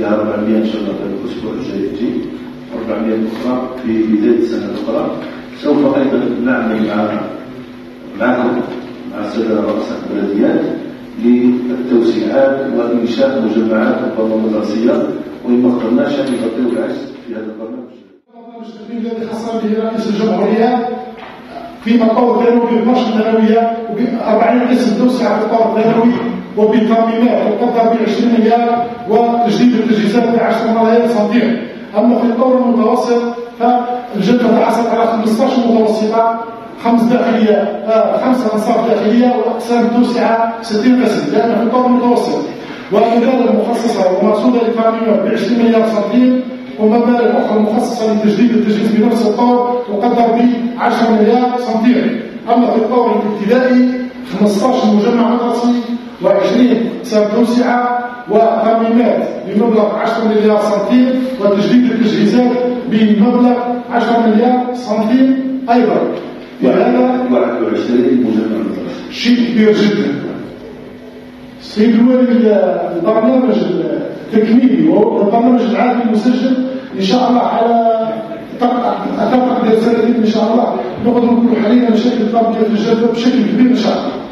فيها 400 ان شاء الله في الاسبوع الجاي تجي 400 اخرى في بدايه السنه الاخرى. سوف ايضا نعمل معكم مع الساده رؤساء البلديات للتوسيعات وانشاء مجمعات ربما مدرسيه، وان ما قدرناش نغطيو العجز في هذا البرنامج. الجديد الذي خص به رئيس الجمهوريه في مطور ثانوي بالنشر الثانويه وب40 قسم توسعه في الطور الثانوي وبترميمات تقدر ب 20 مليار وتجديد التجهيزات ب 10 ملايين سنتيم. اما في الطور المتوسط فالجده تحصل على 15 متوسطه، 5 انصاف داخليه واقسام توسعه 60 قسم، لان في الطور المتوسط. ومبالغ مخصصه ومرصوده للترميمات ب 20 مليار سنتيم، ومبالغ اخرى مخصصه لتجديد التجهيز بنفس الطور تقدر ب 10 مليار سنتيم. اما في الطور الابتدائي 15 مجمع مدرسي و20 اقسام توسعه وترميمات بمبلغ 10 مليار سنتيم، وتجديد التجهيزات بمبلغ 10 مليار سنتيم ايضا. وهذا 21 مجمع مدرسي، شيء كبير جدا. السيد الوالي البرنامج التكميلي والبرنامج العادي المسجل ان شاء الله على تقدير سنتين ان شاء الله نقدروا نكونوا حلينا مشاكل التربيه في الجبهه بشكل كبير ان شاء الله.